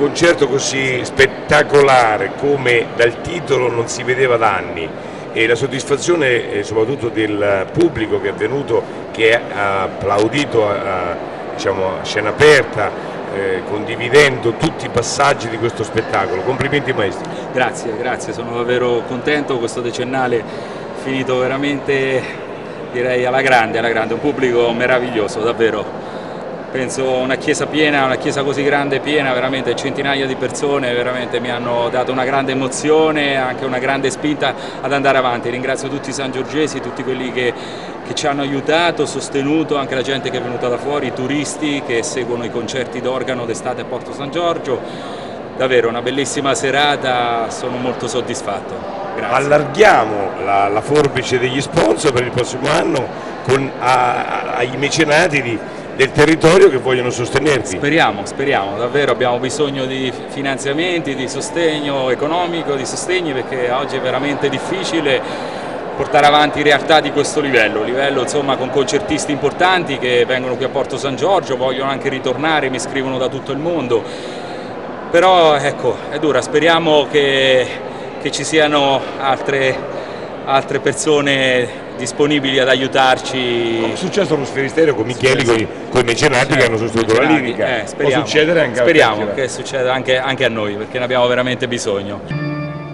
concerto così spettacolare come dal titolo non si vedeva da anni, e la soddisfazione soprattutto del pubblico che è venuto, che ha applaudito diciamo, a scena aperta, condividendo tutti i passaggi di questo spettacolo. Complimenti maestro. Grazie, sono davvero contento. Questo decennale finito veramente, direi, alla grande, un pubblico meraviglioso, davvero. Penso una chiesa piena, una chiesa così grande piena, veramente centinaia di persone, veramente mi hanno dato una grande emozione, anche una grande spinta ad andare avanti. Ringrazio tutti i sangiorgesi, tutti quelli che ci hanno aiutato, sostenuto, anche la gente che è venuta da fuori, i turisti che seguono i concerti d'organo d'estate a Porto San Giorgio. Davvero una bellissima serata, sono molto soddisfatto. Grazie. Allarghiamo la forbice degli sponsor per il prossimo anno ai mecenati del territorio che vogliono sostenervi. Speriamo, davvero abbiamo bisogno di finanziamenti, di sostegno economico, di sostegni, perché oggi è veramente difficile portare avanti realtà di questo livello insomma, con concertisti importanti che vengono qui a Porto San Giorgio, vogliono anche ritornare, mi scrivono da tutto il mondo, però ecco, è dura. Speriamo che ci siano altre persone disponibili ad aiutarci. Come è successo allo Sferisterio con Micheli, con i mecenati che hanno sostenuto la lirica. Può succedere anche a speriamo che succeda anche a noi, perché ne abbiamo veramente bisogno.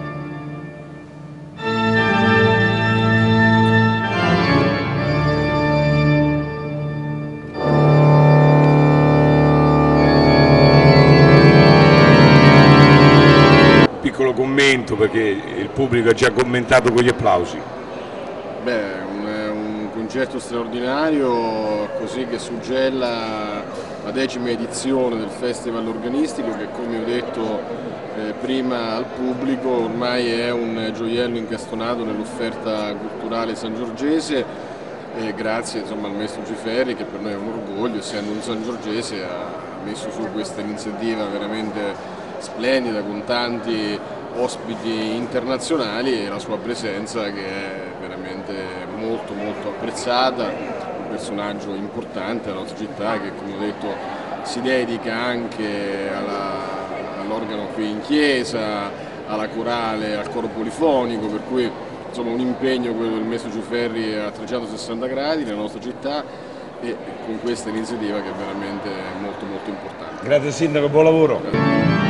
Piccolo commento, perché il pubblico ha già commentato con gli applausi. Beh, un concerto straordinario, così che suggella la 10ª edizione del Festival Organistico, che, come ho detto prima al pubblico, ormai è un gioiello incastonato nell'offerta culturale sangiorgese, grazie insomma, al maestro Giferri, che per noi è un orgoglio, essendo un sangiorgese, ha messo su questa iniziativa veramente splendida, con tanti ospiti internazionali, e la sua presenza che è veramente molto apprezzata, un personaggio importante della nostra città che, come ho detto, si dedica anche all'organo qui in chiesa, alla corale, al coro polifonico, per cui insomma un impegno, quello del maestro Giuferri, a 360 gradi nella nostra città, e con questa iniziativa che è veramente molto importante. Grazie Sindaco, buon lavoro.